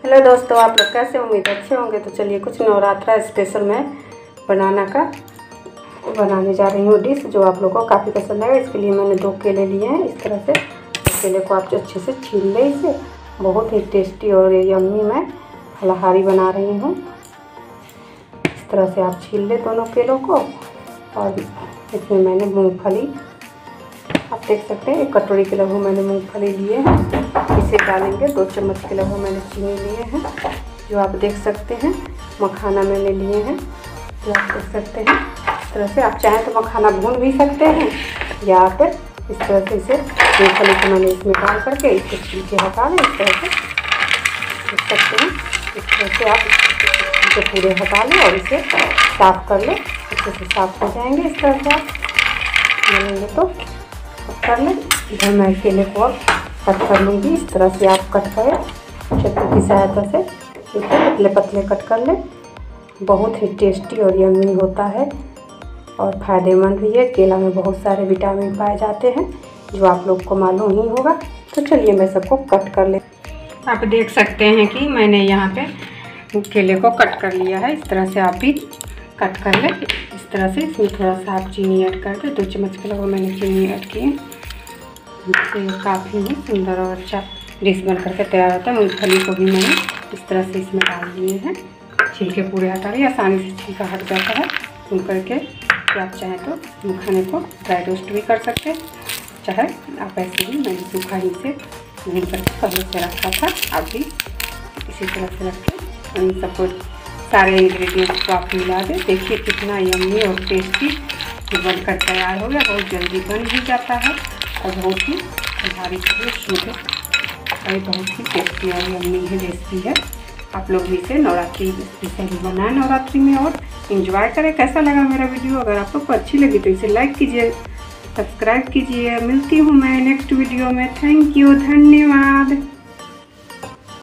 Hello दोस्तों, आप लोग कैसे? उम्मीद अच्छे होंगे। तो चलिए कुछ नवरात्रा स्पेशल मैं बनाने जा रही हूँ डिश जो आप लोगों को काफ़ी पसंद आएगा। इसके लिए मैंने 2 केले लिए हैं। इस तरह से केले को आप अच्छे से छील लें। इसे बहुत ही टेस्टी और यम्मी मैं फलाहारी बना रही हूँ। इस तरह से आप छील लें दोनों केलों को। और इसमें मैंने मूँगफली, आप देख सकते हैं 1 कटोरी के लगभग मैंने मूँगफली लिए हैं। इसे डालेंगे। 2 चम्मच के लगभग मैंने चीनी लिए हैं जो आप देख सकते हैं। मखाना मैंने लिए हैं जो आप देख सकते हैं। इस तरह से आप चाहें तो मखाना भून भी सकते हैं या फिर इस तरह से इसे मूँगफली को मैंने इसमें डाल करके इसके छिलके हटा दें। इस तरह से देख सकते हैं। इस तरह से आप इसे पूरे हटा लें और इसे साफ़ कर लें। अच्छे से साफ़ हो जाएंगे। इस तरह से आप बनेंगे तो कर लें। इधर मैं केले को अब कट कर लूँगी। इस तरह से आप कट करें चक्कू की सहायता से। इसे पतले पतले कट कर लें। बहुत ही टेस्टी और यम्मी होता है और फ़ायदेमंद भी है। केला में बहुत सारे विटामिन पाए जाते हैं जो आप लोग को मालूम ही होगा। तो चलिए मैं सबको कट कर ले। आप देख सकते हैं कि मैंने यहाँ पे केले को कट कर लिया है। इस तरह से आप भी कट कर लें। इस तरह से इसमें थोड़ा सा आप चीनी ऐड कर दें। 2 चम्मच के लगभग मैंने चीनी ऐड की है। इससे काफ़ी ही सुंदर और अच्छा डिश बन करके तैयार होता है। मूँगफली को भी मैंने इस तरह से इसमें डाल दिए हैं। छिलके पूरे हटा लिए। आसानी से छिलका हट जाता है भून करके। आप चाहें तो मखाने को ड्राई रोस्ट भी कर सकते हैं, चाहे आप ऐसे ही मैंने सूखा ही से भून करके पहले से रखा था। आप भी इसी तरह से रखें। इन सबको सारे इंग्रेडिएंट्स को आप मिला दें। देखिए कितना यम्मी और टेस्टी बनकर तैयार हो गया। बहुत जल्दी बन भी जाता है और बहुत ही भारी शुद्ध और बहुत ही टेस्टी और यम्मी है रेसिपी है। आप लोग भी इसे नवरात्रि स्पेशल बनाएं नवरात्रि में और एंजॉय करें। कैसा लगा मेरा वीडियो? अगर आप लोग को अच्छी लगी तो इसे लाइक कीजिए, सब्सक्राइब कीजिए। मिलती हूँ मैं नेक्स्ट वीडियो में। थैंक यू, धन्यवाद।